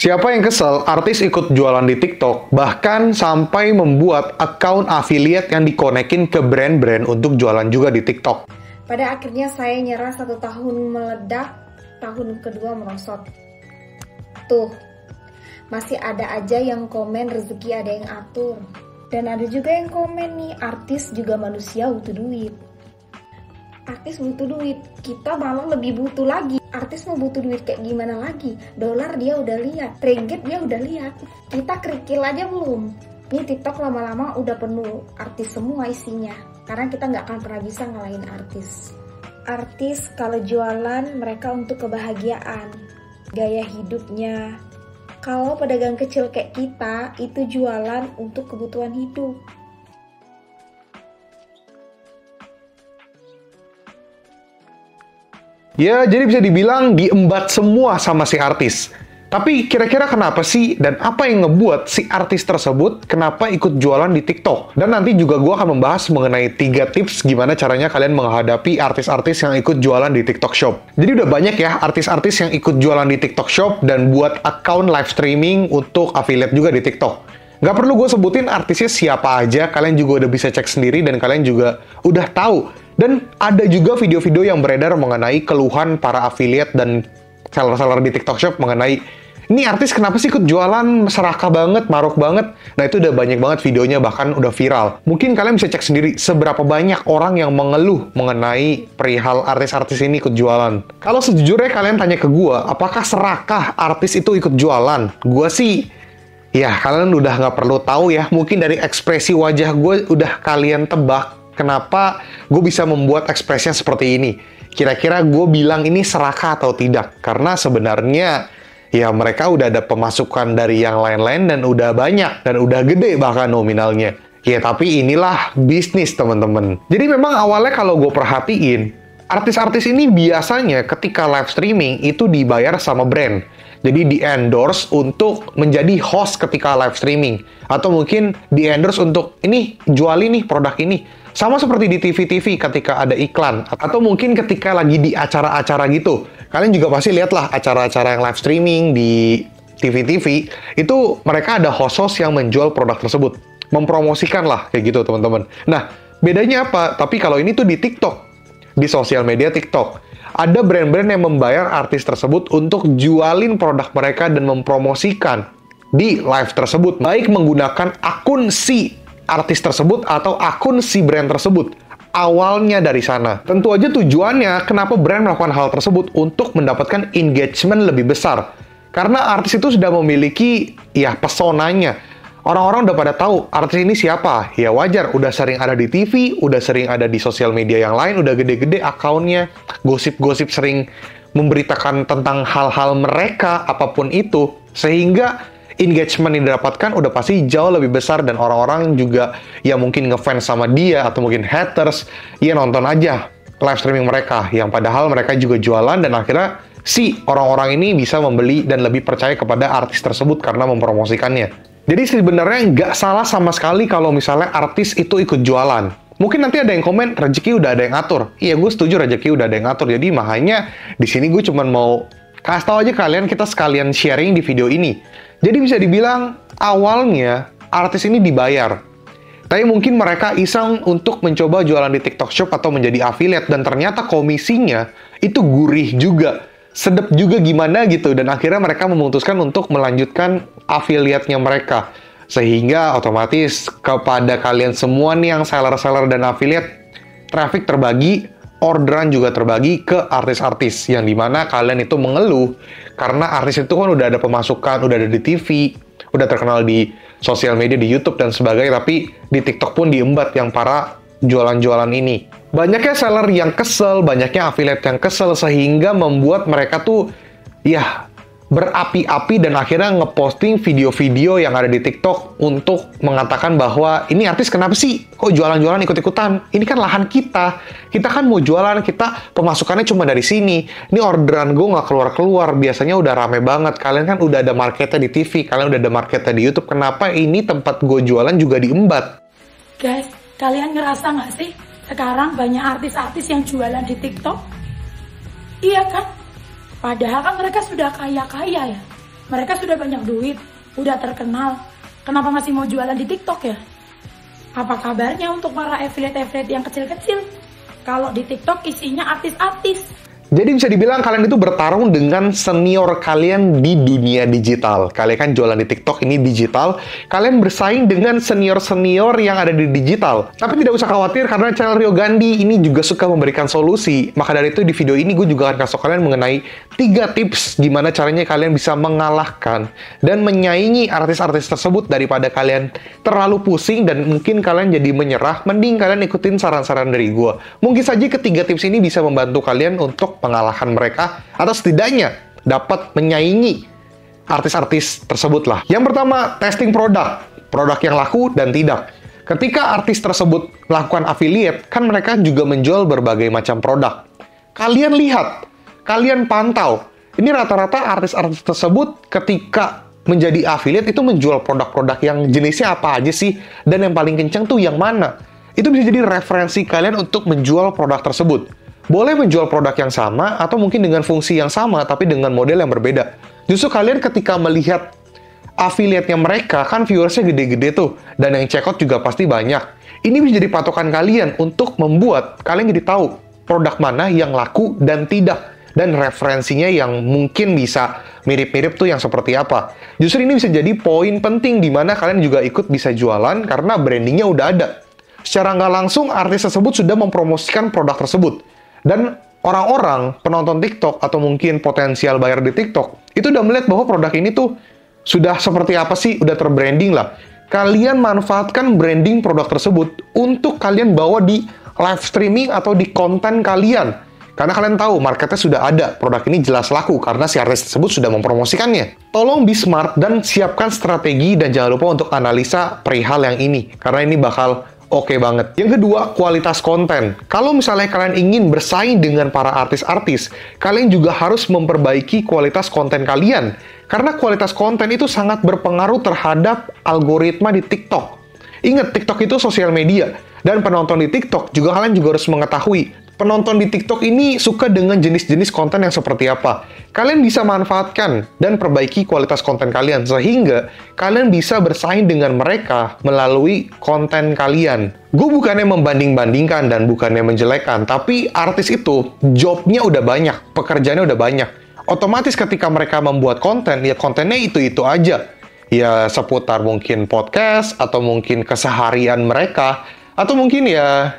Siapa yang kesel artis ikut jualan di TikTok, bahkan sampai membuat akun affiliate yang dikonekin ke brand-brand untuk jualan juga di TikTok. Pada akhirnya saya nyerah, 1 tahun meledak, tahun kedua merosot. Tuh, masih ada aja yang komen rezeki ada yang atur. Dan ada juga yang komen nih, artis juga manusia butuh duit. Artis butuh duit, kita malah lebih butuh lagi. Artis mau butuh duit kayak gimana lagi? Dolar dia udah lihat, ringgit dia udah lihat. Kita kerikil aja belum. Ini TikTok lama-lama udah penuh artis semua isinya. Karena kita nggak akan pernah bisa ngalahin artis. Artis kalau jualan mereka untuk kebahagiaan, gaya hidupnya. Kalau pedagang kecil kayak kita itu jualan untuk kebutuhan hidup. Ya, jadi bisa dibilang diembat semua sama si artis. Tapi kira-kira kenapa sih dan apa yang ngebuat si artis tersebut kenapa ikut jualan di TikTok? Dan nanti juga gue akan membahas mengenai 3 tips gimana caranya kalian menghadapi artis-artis yang ikut jualan di TikTok Shop. Jadi udah banyak ya artis-artis yang ikut jualan di TikTok Shop dan buat account live streaming untuk affiliate juga di TikTok. Nggak perlu gue sebutin artisnya siapa aja, kalian juga udah bisa cek sendiri dan kalian juga udah tahu. Dan ada juga video-video yang beredar mengenai keluhan para affiliate dan seller-seller di TikTok Shop mengenai ini artis kenapa sih ikut jualan serakah banget, maruk banget. Nah itu udah banyak banget videonya, bahkan udah viral. Mungkin kalian bisa cek sendiri seberapa banyak orang yang mengeluh mengenai perihal artis-artis ini ikut jualan. Kalau sejujurnya kalian tanya ke gue, apakah serakah artis itu ikut jualan? Gue sih, ya kalian udah nggak perlu tahu ya. Mungkin dari ekspresi wajah gue udah kalian tebak kenapa gue bisa membuat ekspresinya seperti ini. Kira-kira gue bilang ini serakah atau tidak? Karena sebenarnya ya mereka udah ada pemasukan dari yang lain-lain dan udah banyak dan udah gede bahkan nominalnya. Ya tapi inilah bisnis teman-teman. Jadi memang awalnya kalau gue perhatiin, artis-artis ini biasanya ketika live streaming itu dibayar sama brand. Jadi di-endorse untuk menjadi host ketika live streaming. Atau mungkin di-endorse untuk ini, jualin nih produk ini. Sama seperti di TV-TV ketika ada iklan. Atau mungkin ketika lagi di acara-acara gitu. Kalian juga pasti lihatlah acara-acara yang live streaming di TV-TV. Itu mereka ada host-host yang menjual produk tersebut. Mempromosikan lah, kayak gitu teman-teman. Nah, bedanya apa? Tapi kalau ini tuh di TikTok. Di sosial media TikTok. Ada brand-brand yang membayar artis tersebut untuk jualin produk mereka dan mempromosikan di live tersebut. Baik menggunakan akun si artis tersebut atau akun si brand tersebut. Awalnya dari sana. Tentu aja tujuannya kenapa brand melakukan hal tersebut untuk mendapatkan engagement lebih besar. Karena artis itu sudah memiliki ya pesonanya. Orang-orang udah pada tahu artis ini siapa. Ya wajar, udah sering ada di TV, udah sering ada di sosial media yang lain, udah gede-gede akunnya, gosip-gosip sering memberitakan tentang hal-hal mereka, apapun itu. Sehingga engagement yang didapatkan udah pasti jauh lebih besar dan orang-orang juga ya mungkin ngefans sama dia atau mungkin haters, ya nonton aja live streaming mereka. Yang padahal mereka juga jualan dan akhirnya si orang-orang ini bisa membeli dan lebih percaya kepada artis tersebut karena mempromosikannya. Jadi sebenarnya nggak salah sama sekali kalau misalnya artis itu ikut jualan. Mungkin nanti ada yang komen, rezeki udah ada yang ngatur. Iya, gue setuju rezeki udah ada yang ngatur. Jadi makanya di sini gue cuma mau kasih tahu aja kalian, kita sekalian sharing di video ini. Jadi bisa dibilang awalnya artis ini dibayar. Tapi mungkin mereka iseng untuk mencoba jualan di TikTok Shop atau menjadi affiliate. Dan ternyata komisinya itu gurih juga. Sedep juga gimana gitu, dan akhirnya mereka memutuskan untuk melanjutkan affiliate-nya mereka. Sehingga otomatis kepada kalian semua nih yang seller-seller dan affiliate, traffic terbagi, orderan juga terbagi ke artis-artis. Yang dimana kalian itu mengeluh, karena artis itu kan udah ada pemasukan, udah ada di TV, udah terkenal di sosial media, di YouTube dan sebagainya, tapi di TikTok pun diembat yang para jualan-jualan ini. Banyaknya seller yang kesel, banyaknya affiliate yang kesel, sehingga membuat mereka tuh, ya, berapi-api dan akhirnya ngeposting video-video yang ada di TikTok untuk mengatakan bahwa, ini artis kenapa sih? Kok jualan-jualan ikut-ikutan? Ini kan lahan kita. Kita kan mau jualan, kita pemasukannya cuma dari sini. Ini orderan gue nggak keluar-keluar, biasanya udah rame banget. Kalian kan udah ada marketnya di TV, kalian udah ada marketnya di YouTube. Kenapa ini tempat gue jualan juga diembat? Guys, kalian ngerasa nggak sih? Sekarang banyak artis-artis yang jualan di TikTok. Iya kan? Padahal kan mereka sudah kaya-kaya ya. Mereka sudah banyak duit, udah terkenal. Kenapa masih mau jualan di TikTok ya? Apa kabarnya untuk para affiliate-affiliate yang kecil-kecil? Kalau di TikTok isinya artis-artis. Jadi bisa dibilang kalian itu bertarung dengan senior kalian di dunia digital. Kalian kan jualan di TikTok, ini digital. Kalian bersaing dengan senior-senior yang ada di digital. Tapi tidak usah khawatir karena channel Rio Gandhi ini juga suka memberikan solusi. Maka dari itu di video ini gue juga akan kasih kalian mengenai 3 tips gimana caranya kalian bisa mengalahkan dan menyaingi artis-artis tersebut daripada kalian terlalu pusing dan mungkin kalian jadi menyerah. Mending kalian ikutin saran-saran dari gue. Mungkin saja ketiga tips ini bisa membantu kalian untuk mengalahkan mereka atau setidaknya dapat menyaingi artis-artis tersebut lah. Yang pertama, testing produk yang laku dan tidak. Ketika artis tersebut melakukan affiliate, kan mereka juga menjual berbagai macam produk. Kalian lihat, kalian pantau, ini rata-rata artis-artis tersebut ketika menjadi affiliate itu menjual produk-produk yang jenisnya apa aja sih, dan yang paling kencang tuh yang mana. Itu bisa jadi referensi kalian untuk menjual produk tersebut. Boleh menjual produk yang sama, atau mungkin dengan fungsi yang sama, tapi dengan model yang berbeda. Justru kalian ketika melihat affiliate-nya mereka, kan viewersnya gede-gede tuh, dan yang check out juga pasti banyak. Ini bisa jadi patokan kalian untuk membuat kalian jadi tahu produk mana yang laku dan tidak. Dan referensinya yang mungkin bisa mirip-mirip tuh yang seperti apa. Justru ini bisa jadi poin penting di mana kalian juga ikut bisa jualan, karena brandingnya udah ada. Secara nggak langsung, artis tersebut sudah mempromosikan produk tersebut. Dan orang-orang, penonton TikTok, atau mungkin potensial buyer di TikTok, itu udah melihat bahwa produk ini tuh sudah seperti apa sih, udah terbranding lah. Kalian manfaatkan branding produk tersebut untuk kalian bawa di live streaming atau di konten kalian. Karena kalian tahu marketnya sudah ada, produk ini jelas laku karena si artis tersebut sudah mempromosikannya. Tolong be smart dan siapkan strategi dan jangan lupa untuk analisa perihal yang ini. Karena ini bakal oke banget. Yang kedua, kualitas konten. Kalau misalnya kalian ingin bersaing dengan para artis-artis, kalian juga harus memperbaiki kualitas konten kalian. Karena kualitas konten itu sangat berpengaruh terhadap algoritma di TikTok. Ingat, TikTok itu sosial media. Dan penonton di TikTok juga kalian juga harus mengetahui. Penonton di TikTok ini suka dengan jenis-jenis konten yang seperti apa. Kalian bisa manfaatkan dan perbaiki kualitas konten kalian sehingga kalian bisa bersaing dengan mereka melalui konten kalian. Gue bukannya membanding-bandingkan dan bukannya menjelekkan, tapi artis itu jobnya udah banyak, pekerjaannya udah banyak. Otomatis ketika mereka membuat konten, ya kontennya itu-itu aja. Ya seputar mungkin podcast, atau mungkin keseharian mereka, atau mungkin ya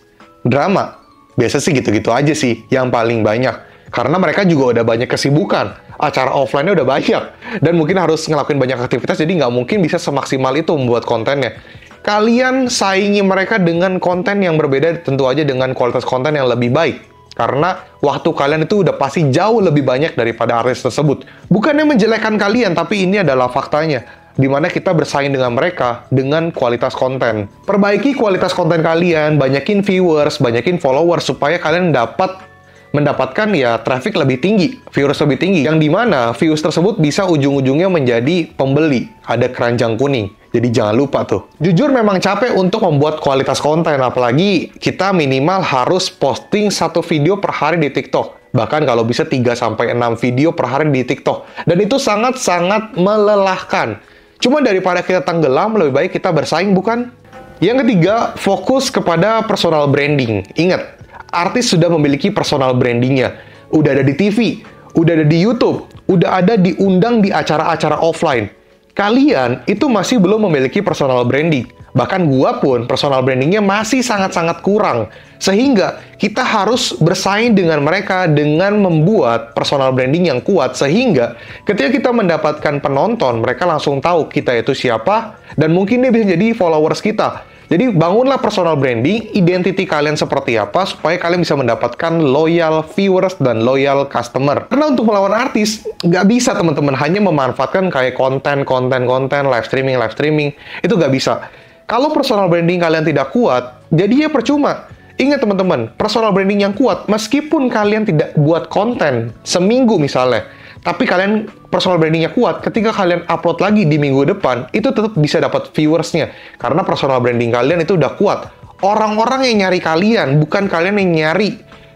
drama. Biasa sih gitu-gitu aja sih, yang paling banyak. Karena mereka juga udah banyak kesibukan. Acara offline-nya udah banyak. Dan mungkin harus ngelakuin banyak aktivitas, jadi nggak mungkin bisa semaksimal itu membuat kontennya. Kalian saingi mereka dengan konten yang berbeda, tentu aja dengan kualitas konten yang lebih baik. Karena waktu kalian itu udah pasti jauh lebih banyak daripada artis tersebut. Bukannya menjelekkan kalian, tapi ini adalah faktanya. Di mana kita bersaing dengan mereka dengan kualitas konten. Perbaiki kualitas konten kalian, banyakin viewers, banyakin followers, supaya kalian mendapatkan ya traffic lebih tinggi, viewers lebih tinggi, yang dimana views tersebut bisa ujung-ujungnya menjadi pembeli, ada keranjang kuning. Jadi jangan lupa tuh. Jujur memang capek untuk membuat kualitas konten, apalagi kita minimal harus posting 1 video per hari di TikTok. Bahkan kalau bisa 3-6 video per hari di TikTok. Dan itu sangat-sangat melelahkan. Cuma daripada kita tenggelam, lebih baik kita bersaing, bukan? Yang ketiga, fokus kepada personal branding. Ingat, artis sudah memiliki personal brandingnya. Udah ada di TV, udah ada di YouTube, udah ada diundang di acara-acara offline. Kalian itu masih belum memiliki personal branding. Bahkan gua pun personal brandingnya masih sangat-sangat kurang. Sehingga kita harus bersaing dengan mereka dengan membuat personal branding yang kuat. Sehingga ketika kita mendapatkan penonton, mereka langsung tahu kita itu siapa. Dan mungkin dia bisa jadi followers kita. Jadi bangunlah personal branding, identiti kalian seperti apa, supaya kalian bisa mendapatkan loyal viewers dan loyal customer. Karena untuk melawan artis, nggak bisa teman-teman hanya memanfaatkan kayak konten, live streaming, itu nggak bisa. Kalau personal branding kalian tidak kuat, jadi ya percuma. Ingat teman-teman, personal branding yang kuat, meskipun kalian tidak buat konten seminggu misalnya, tapi kalian personal brandingnya kuat, ketika kalian upload lagi di minggu depan, itu tetap bisa dapat viewersnya. Karena personal branding kalian itu udah kuat. Orang-orang yang nyari kalian, bukan kalian yang nyari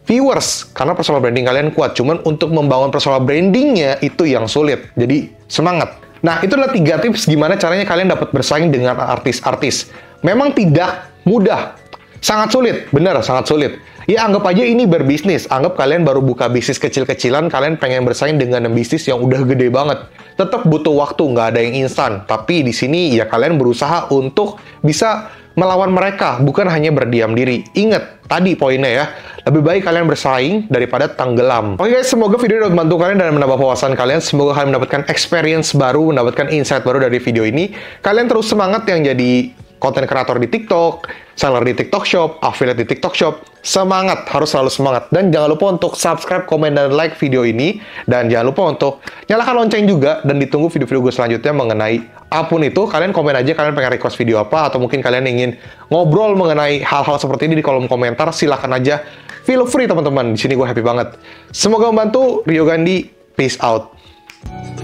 viewers, karena personal branding kalian kuat. Cuman untuk membangun personal brandingnya itu yang sulit. Jadi, semangat. Nah, itu adalah 3 tips gimana caranya kalian dapat bersaing dengan artis-artis. Memang tidak mudah. Sangat sulit, benar, sangat sulit. Ya, anggap aja ini berbisnis. Anggap kalian baru buka bisnis kecil-kecilan, kalian pengen bersaing dengan bisnis yang udah gede banget. Tetap butuh waktu, nggak ada yang instan. Tapi di sini ya kalian berusaha untuk bisa melawan mereka, bukan hanya berdiam diri. Ingat, tadi poinnya ya, lebih baik kalian bersaing daripada tenggelam. Oke guys, semoga video ini dapat membantu kalian dan menambah wawasan kalian. Semoga kalian mendapatkan experience baru, mendapatkan insight baru dari video ini. Kalian terus semangat yang jadi konten kreator di TikTok, seller di TikTok Shop, affiliate di TikTok Shop. Semangat, harus selalu semangat. Dan jangan lupa untuk subscribe, komen, dan like video ini. Dan jangan lupa untuk nyalakan lonceng juga. Dan ditunggu video-video gue selanjutnya mengenai apapun itu. Kalian komen aja, kalian pengen request video apa. Atau mungkin kalian ingin ngobrol mengenai hal-hal seperti ini di kolom komentar. Silahkan aja. Feel free teman-teman. Di sini gue happy banget. Semoga membantu. Rio Gandhi, peace out.